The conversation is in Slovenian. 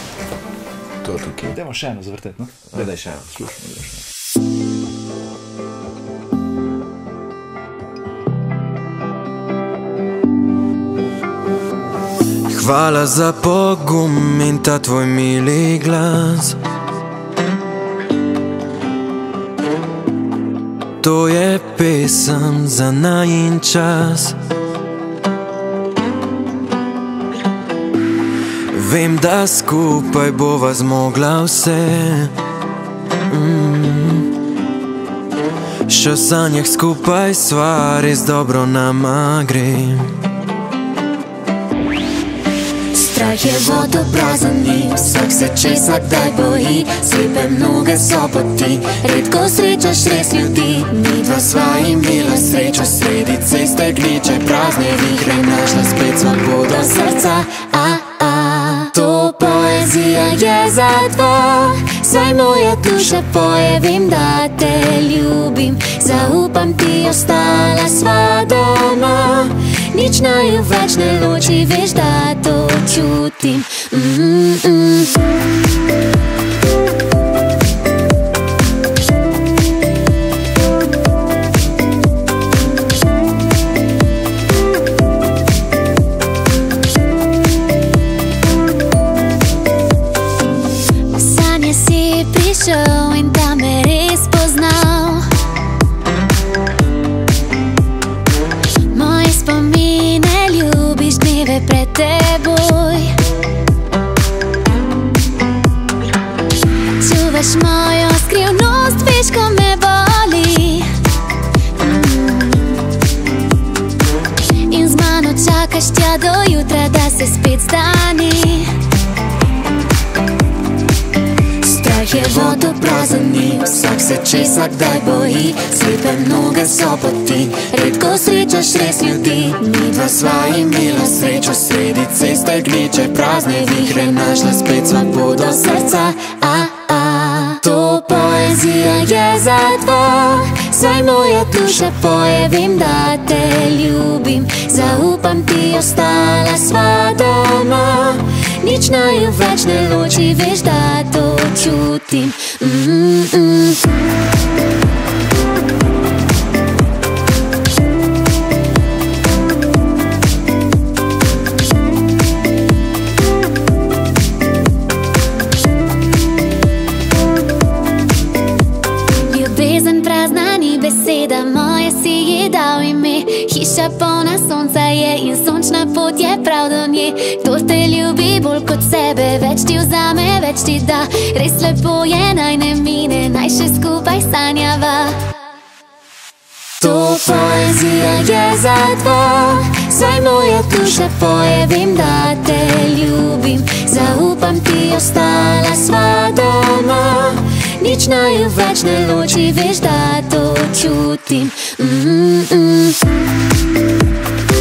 To je tukaj. Dajmo še eno zavrteti, no? Daj še eno. Slušamo, da še eno. Hvala za pogum in ta tvoj mili glas. To je pesem za najin čas. Vem, da skupaj bova zmogla vse. Še v sanjah skupaj sva, res dobro nama gre. Strah je vodoprazen ni, vsak se česa kdaj boji. Slepe noge so poti, redko srečaš res ljudi. Midva sva imela srečo, sredi ceste gneče prazne vihre. Našla spet svobodo srca, to poezija je za dva. Saj moja duša poje, vem, da te ljubim. Zaupam ti, ostala sva doma. Nič naju več ne loči, veš, da to čutim. Sanje si prišel in da me res poznal. Moje spomine ljubiš, dneve pred teboj. Čuvaš mojo skrivnost, veš, ko me boli. In z mano čakaš tja do jutra, da se spet zdani. Strah je vodoprazen ni, vsak se česa kdaj boji. Slepe noge so poti, redko srečaš res ljudi. Midva sva imela srečo, sredi ceste gneče prazne vihre. Našla spet svobodo srca, to poezija je za dva. Saj moja duša poje, vem, da te ljubim. Zaupam ti, ostala sva doma. Nič naju več ne loči, veš, da to čutim. Ljubezen prazna ni beseda, moje si ji dal ime. Hiša polna sonca je in sončna pot je prav do nje. Kdor te ljubi bolj kot sebe, več ti vzame, več ti da. Res lepo je, naj ne mine, naj še skupaj sanjava. To poezija je za dva. Saj moja duša poje, vem, da te ljubim. Zaupam ti, ostala sva doma. Nič naju več ne loči, veš, da to čutim.